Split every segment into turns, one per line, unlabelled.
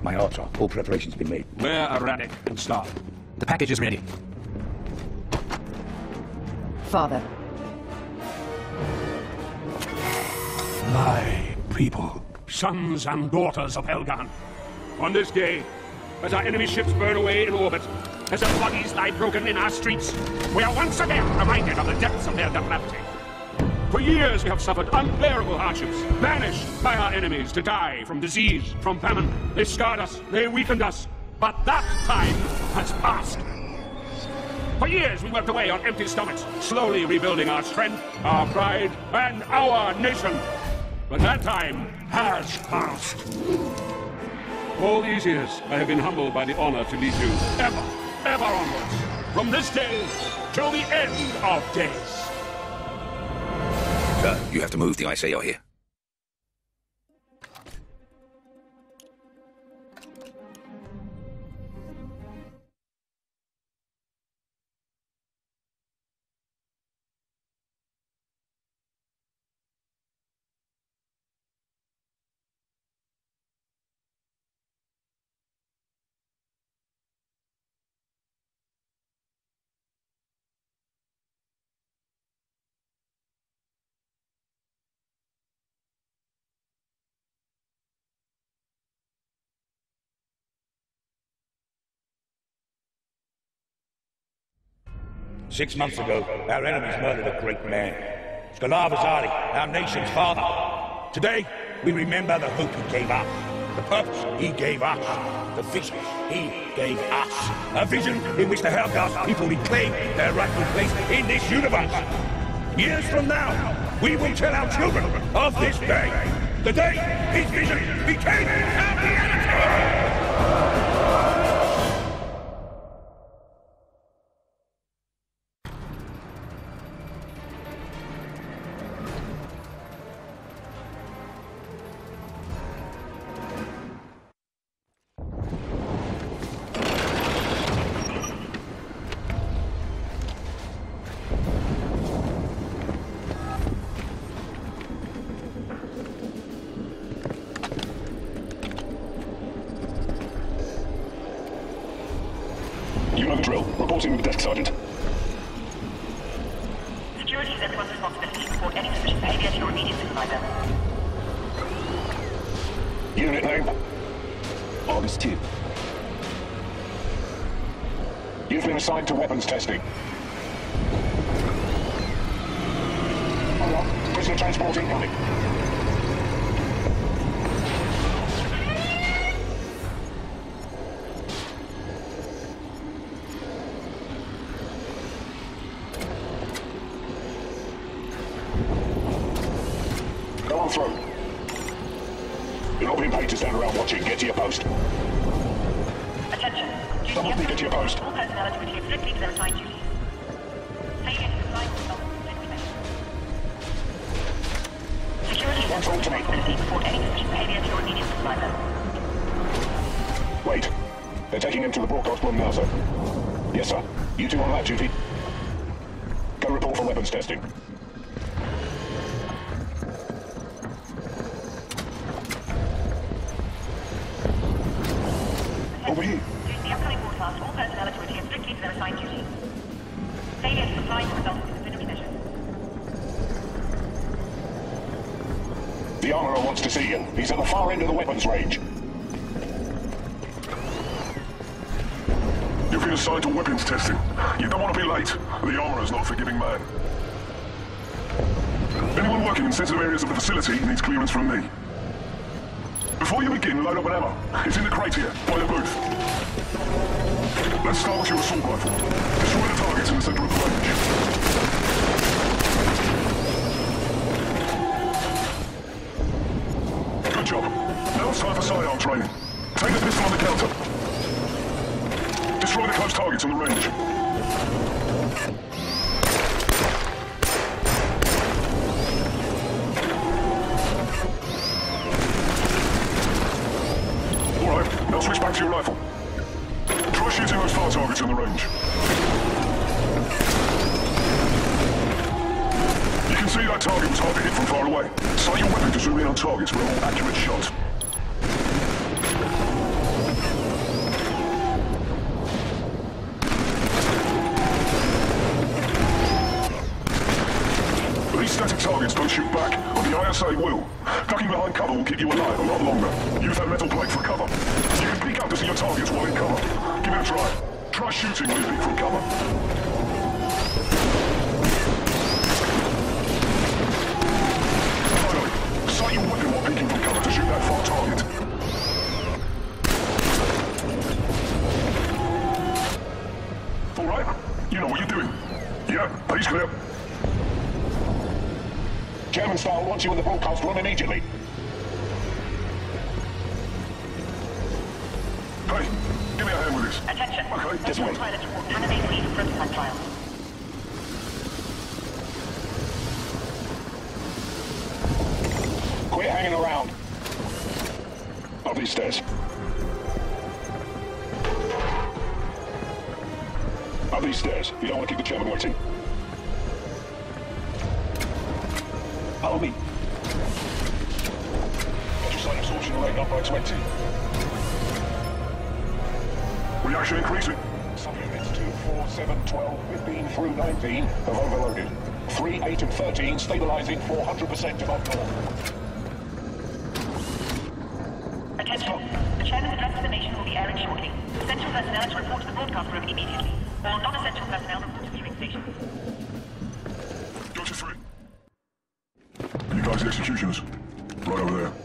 My heart's off. All preparations been made.
We're erratic and starved.
The package is ready.
Father.
My people, sons and daughters of Helgan. On this day, as our enemy ships burn away in orbit, as their bodies lie broken in our streets, we are once again reminded of the depths of their depravity. For years we have suffered unbearable hardships, banished by our enemies to die from disease, from famine. They scarred us, they weakened us, but that time has passed. For years we worked away on empty stomachs, slowly rebuilding our strength, our pride, and our nation. But that time has passed. All these years I have been humbled by the honor to lead you ever onwards, from this day till the end of days.
Sir, you have to move. The ISA are here.
Six months ago, our enemies murdered a great man. Skalavazari, our nation's father. Today, we remember the hope he gave up, the purpose he gave us, the vision he gave us. A vision in which the Helghast people reclaim their rightful place in this universe. Years from now, we will tell our children of this day. The day his vision became our reality!
You know the drill. Reporting with the desk sergeant.
Security is everyone's responsibility to report any suspicious behavior to your immediate supervisor.
Unit name?
August 2.
You've been assigned to weapons testing. Prisoner transport incoming. Go on through. You're not being paid to stand around watching. Get to your post.
Attention.
Come with me, get to your post.
All personnel are to adhere strictly to their assigned duties. Failure to comply will result in disciplinary. Security is everyone's responsibility to report any suspicious behavior to your immediate supervisor.
Wait. They're taking him to the broadcast room now, sir. Yes, sir. You two on lab duty. Go report for weapons testing. Over here.
During the upcoming broadcast, all personnel are to adhere strictly to their assigned duties. Failure to comply will result in disciplinary measures.
The armorer wants to see you. He's at the far end of the weapons range. You've been assigned to weapons testing. You don't want to be late. The armorer's not a forgiving man. Anyone working in sensitive areas of the facility needs clearance from me. Before you begin, load up an ammo. It's in the crate here, by the booth. Let's start with your assault rifle. Destroy the targets in the center of the range. Good job. Now it's time for sidearm training. Take the pistol on the counter. Destroy the close targets on the range. Alright, now switch back to your rifle. Try shooting those far targets in the range. You can see that target was hard to hit from far away. Sight your weapon to zoom in on targets for a more accurate shot. don't shoot back, or the ISA will. Ducking behind cover will keep you alive a lot longer. Use that metal plate for cover. You can peek out to see your targets while in cover. Give it a try. Try shooting leaping from cover. Finally, sight your weapon while peeking from cover to shoot that far target. All right, you know what you're doing. Yeah, he's clear.
German style wants you in the broadcast room immediately.
Hey, give me a hand with this.
Attention.
Okay,
this way.
Pilot report candidate lead prototype trial.
Quit hanging around.
Up these stairs. Up these stairs. You don't want to keep the German waiting.
Follow me.
Get your sight absorption rate up by 20. Reaction increasing.
Subunits 2, 4, 7, 12, 15 through 19 have overloaded. 3, 8 and 13 stabilizing 400% above normal.
Attention. The chairman's address to the nation will be airing shortly. Essential personnel to report to the broadcast room immediately. All non-essential personnel report to viewing stations.
Gotcha 3. You guys the executioners. Right over there.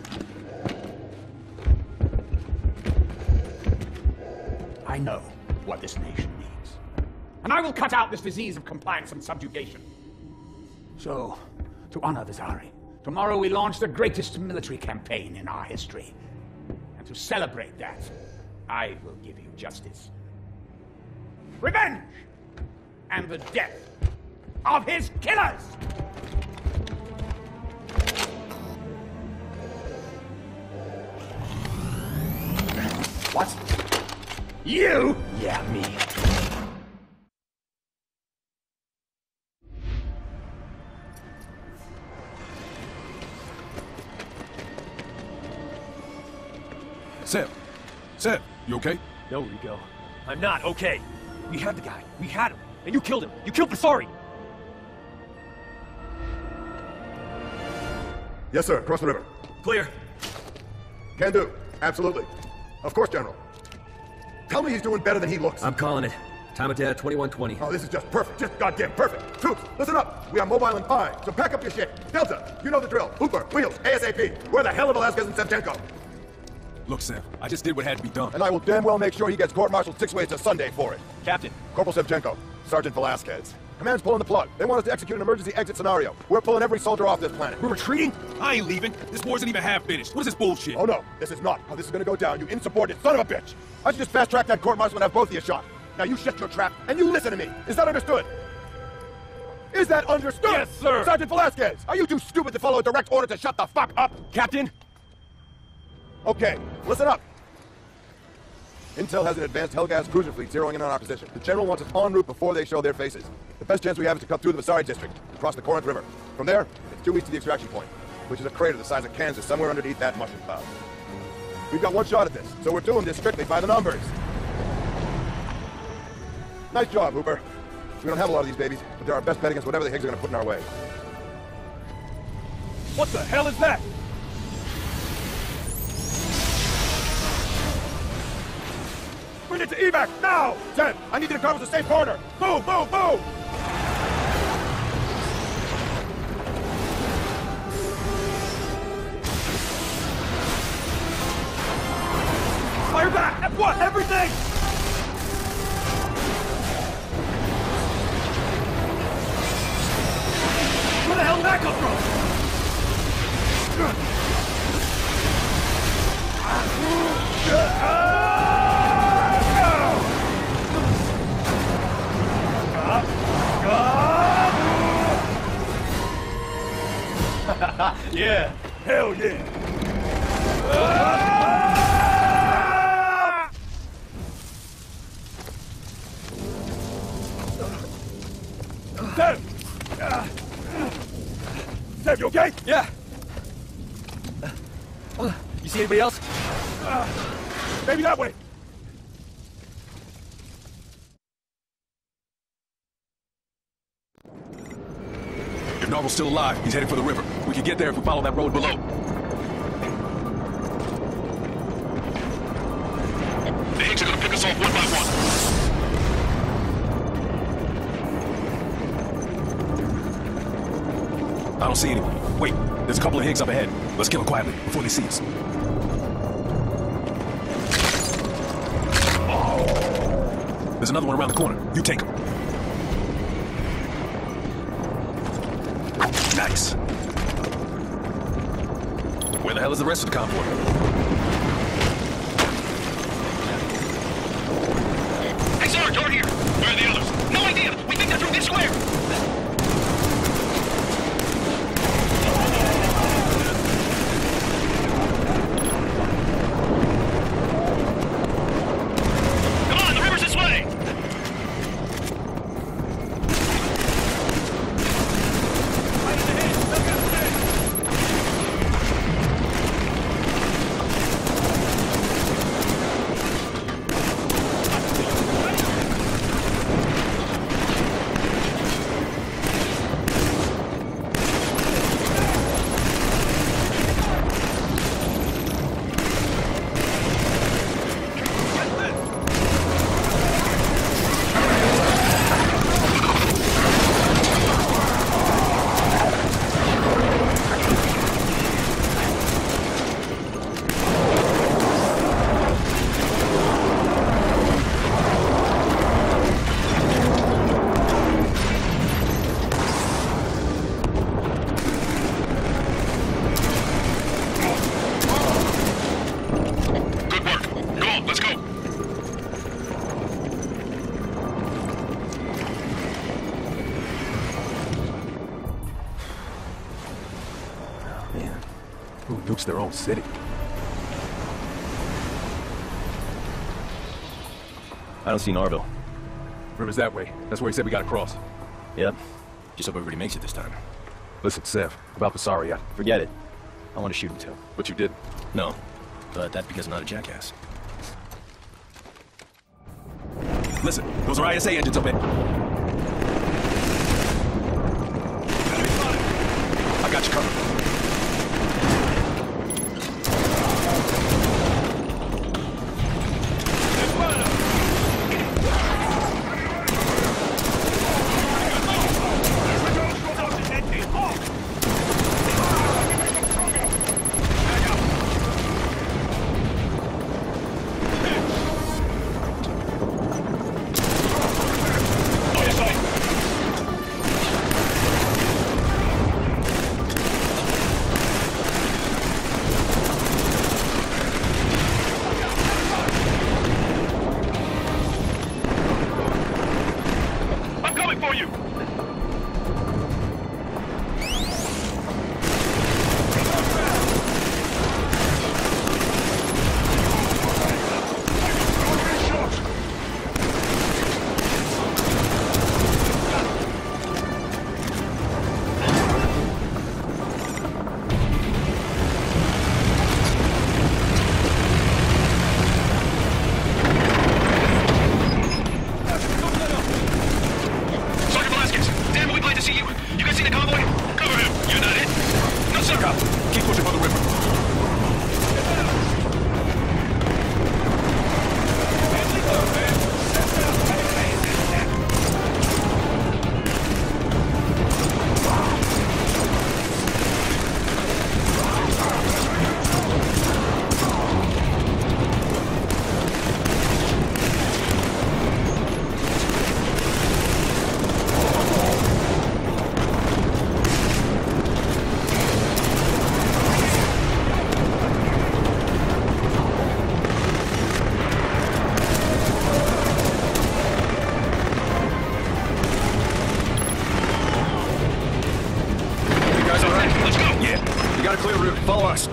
I know what this nation needs. And I will cut out this disease of compliance and subjugation. So, to honor Vizari, tomorrow we launch the greatest military campaign in our history. And to celebrate that, I will give you justice. Revenge! And the death of his killers! What? You? Yeah, me.
Sam, you okay?
No, Rico. I'm not okay. We had the guy. We had him. And you killed him. You killed Vasari.
Yes, sir. Cross the river.
Clear.
Can do. Absolutely. Of course, General. Tell me he's doing better than he looks.
I'm calling it. Time of data 2120.
Oh, this is just perfect. Just goddamn perfect. Troops, listen up. We are mobile and fine, so pack up your shit. Delta, you know the drill. Hooper, Wheels, ASAP. Where the hell are Velasquez and Sevchenko?
Look, Sam, I just did what had to be done.
And I will damn well make sure he gets court-martialed 6 ways to Sunday for it.
Captain.
Corporal Sevchenko, Sergeant Velasquez. Command's pulling the plug. They want us to execute an emergency exit scenario. We're pulling every soldier off this planet.
We're retreating? I ain't leaving. This war isn't even half finished. What is this bullshit?
Oh no, this is not how this is gonna go down, you insubordinate son of a bitch! I should just fast-track that court-martial and have both of you shot. Now you shut your trap, and you listen to me! Is that understood? Is that understood?
Yes, sir!
Sergeant Velasquez, are you too stupid to follow a direct order to shut the fuck up?
Captain?
Okay, listen up. Intel has an advanced Hellgas cruiser fleet zeroing in on our position. The General wants us en route before they show their faces. The best chance we have is to cut through the Vasari district, across the Corinth River. From there, it's due east to the extraction point, which is a crater the size of Kansas somewhere underneath that mushroom cloud. We've got one shot at this, so we're doing this strictly by the numbers. Nice job, Hooper. We don't have a lot of these babies, but they're our best bet against whatever the Higgs are gonna put in our way.
What the hell is that?
Bring it to evac, now! Zed, I need you to cover the safe corner! Move, move, move!
Fire back! At what? Everything! Where the hell did that come from?
Yeah, hell yeah!
Dave, you okay? Yeah. You see anybody else?
Maybe that way!
If
Narvel's still alive. He's headed for the river. We can get there if we follow that road below.
The Higgs are gonna pick us off one by one.
I don't see anyone. Wait, there's a couple of Higgs up ahead. Let's kill them quietly before they see us. There's another one around the corner. You take him. Nice. Where the hell is the rest of the convoy?
Hey, Sarge, over here. Where are the others? No idea. We think they're through this square. Come on, the river's this way.
Who nukes their own city?
I don't see Narville.
River's that way. That's where he said we gotta cross.
Yep. Just hope everybody makes it this time.
Listen, Sev, about Basari,
Forget it. I want to shoot him too.
but you didn't.
No. But that's because I'm not a jackass.
Listen, those are ISA engines up in. I got you covered. Clear route. Follow us.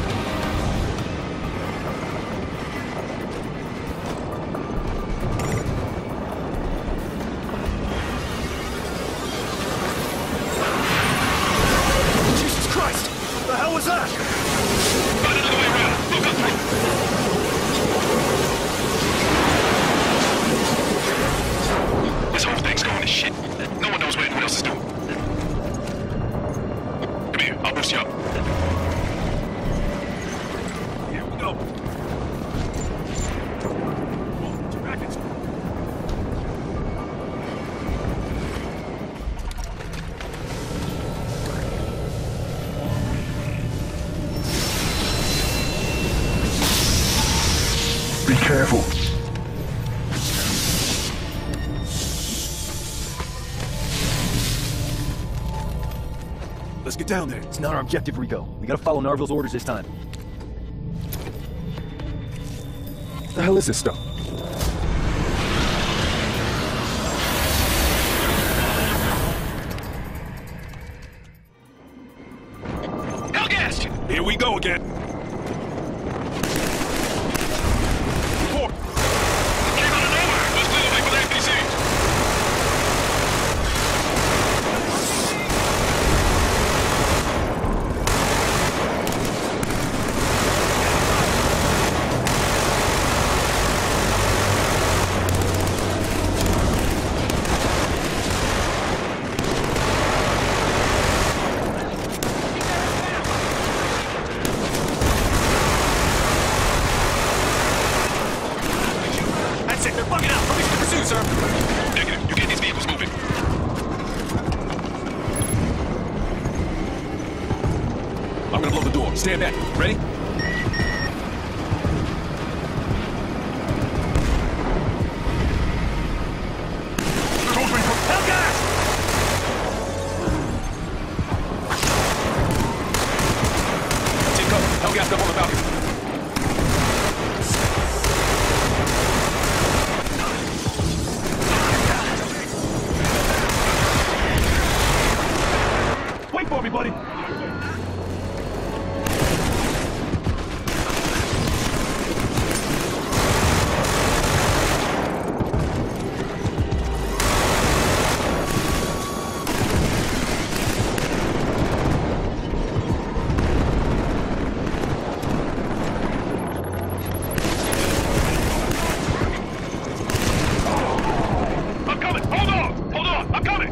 Jesus Christ! What the hell was that?
Find another way around. We'll go through. This whole thing's going to shit. No one knows what anyone else is doing.
I'll boost you up.
Here we go. Whoa, two rackets.
Be careful.
Let's get down there.
It's not our objective, Rico. We gotta follow Narville's orders this time.
What the hell is this stuff?
Hellgast!
Here we go again. Report.
Came out of nowhere! Let's clear the way for the NPCs!
That's it, they're bugging out. Permission to pursue, sir.
Negative. You get these vehicles moving.
I'm gonna blow the door. Stand back. Ready?
Hellgast!
Take cover. Hellgas up on the balcony.
Wait for me, buddy.
I'm coming! Hold on! Hold on! I'm coming!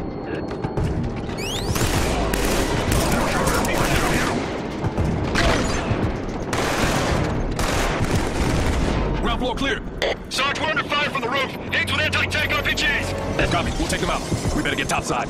Ground floor clear.
Sarge, we're under fire from the roof. Hits with anti-tank RPGs.
Copy. We'll take them out. We better get topside.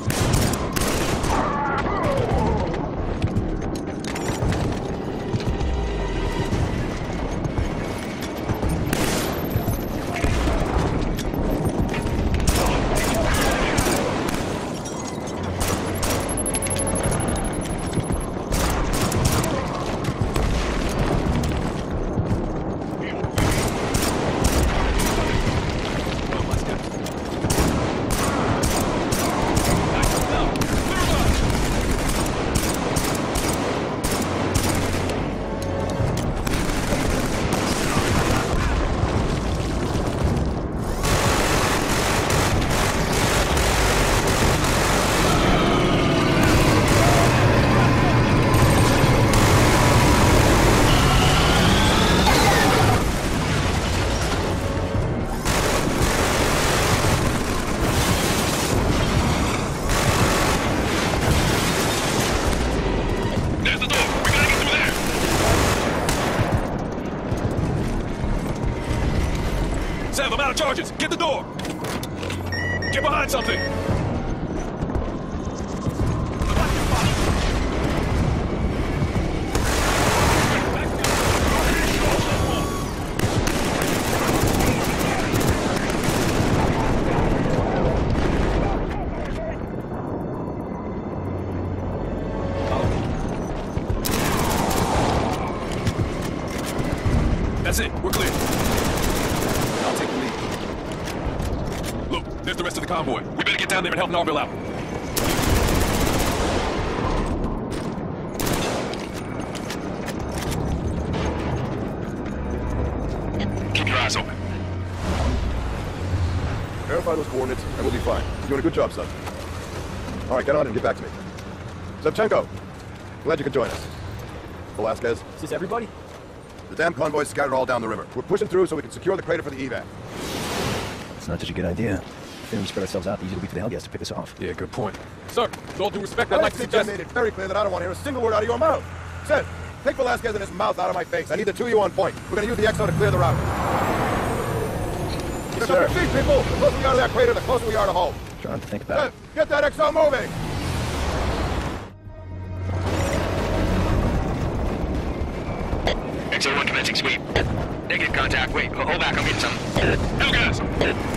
There's the door. We gotta get through there.
Sam, I'm out of charges. Get the door. Get behind something. That's it. We're clear. I'll take the lead. Look, there's the rest of the convoy. We better get down there and help Narville out.
Keep your eyes open.
Verify those coordinates, and we'll be fine. You're doing a good job, son. All right, get on and get back to me. Shevchenko, glad you could join us. Velasquez,
Is this everybody?
the damn convoy's scattered all down the river. We're pushing through so we can secure the crater for the evac.
It's not such a good idea. The thinner we spread ourselves out, the easier it'll be for the Hellgas to pick us off.
Yeah, good point. Sir, with all due respect, I'd
I
like to
think I
suggest...
made it very clear that I don't want to hear a single word out of your mouth. Said, take Velasquez and his mouth out of my face. I need the two of you on point. We're going to use the exo to clear the route. Yes, sir. Feet, people! The closer we are to that crater, the closer we are to home.
Trying to think about it.
Get that exo moving!
XO1 commencing sweep. Negative contact. Wait, hold back. I'm getting some. Hellgas!